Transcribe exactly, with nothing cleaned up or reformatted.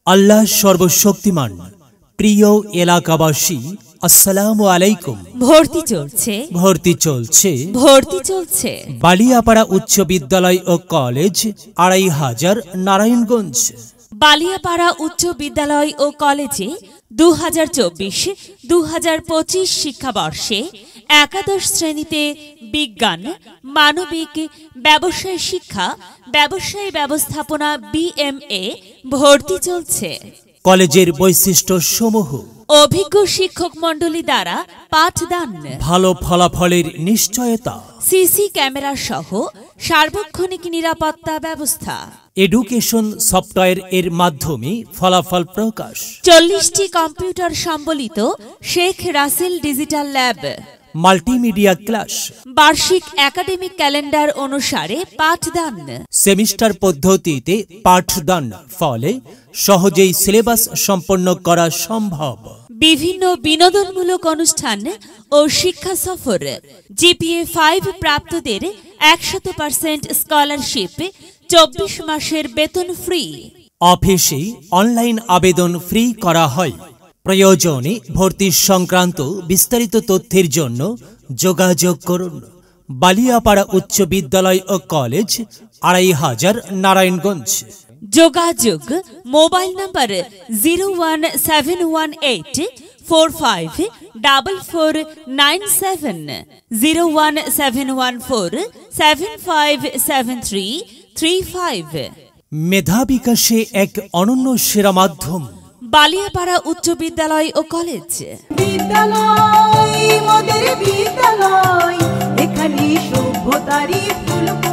আল্লাহ সর্বশক্তিমান। প্রিয় এলাকাবাসী, আসসালামু আলাইকুম। ভর্তি চলছে ভর্তি চলছে ভর্তি চলছে বালিয়াপাড়া উচ্চ বিদ্যালয় ও কলেজ, আড়াই হাজার, নারায়ণগঞ্জ। বালিয়াপাড়া উচ্চ বিদ্যালয় ও কলেজে দু হাজার চব্বিশ দু হাজার পঁচিশ শিক্ষাবর্ষে একাদশ শ্রেণীতে বিজ্ঞান, মানবিক, ব্যবসায় শিক্ষা, ব্যবসায়ী ব্যবস্থাপনা বিএমএ ভর্তি চলছে। কলেজের বৈশিষ্ট্য সমূহ: অভিজ্ঞ শিক্ষক মণ্ডলী দ্বারা পাঠদান, ভালো ফলাফলের নিশ্চয়তা, সিসি ক্যামেরা সহ সার্বক্ষণিক নিরাপত্তা ব্যবস্থা, এডুকেশন সফটওয়্যার এর মাধ্যমে ফলাফল প্রকাশ, চল্লিশটি কম্পিউটার সম্বলিত Sheikh Russel digital lab, multimedia class, বার্ষিক একাডেমিক ক্যালেন্ডার অনুসারে পাঠদান, সেমিস্টার পদ্ধতিতে পাঠদান, ফলে সহজেই সিলেবাস সম্পন্ন করা সম্ভব। বিভিন্ন বিনোদনমূলক অনুষ্ঠান ও শিক্ষা সফর, জিপিএ ফাইভ প্রাপ্তদের একশত পার্সেন্ট স্কলারশিপ, চব্বিশ মাসের বেতন ফ্রি। অফিসে অনলাইন আবেদন ফ্রি করা হয়। প্রয়োজনে ভর্তি সংক্রান্ত বিস্তারিত তথ্যের জন্য যোগাযোগ করুন। বালিয়াপাড়া উচ্চ বিদ্যালয় ও কলেজ, আড়াই হাজার, নারায়ণগঞ্জ। যোগাযোগ mobile number zero one seven one eight four five double four nine seven, zero one seven one four seven five seven three three five. মেধা বিকাশে এক অনন্য সেরা মাধ্যম বালিয়াপাড়া উচ্চ বিদ্যালয় ও কলেজ। বিদ্যালয় মোদের বিদ্যালয়, এখানে সভ্যতারই ফুল।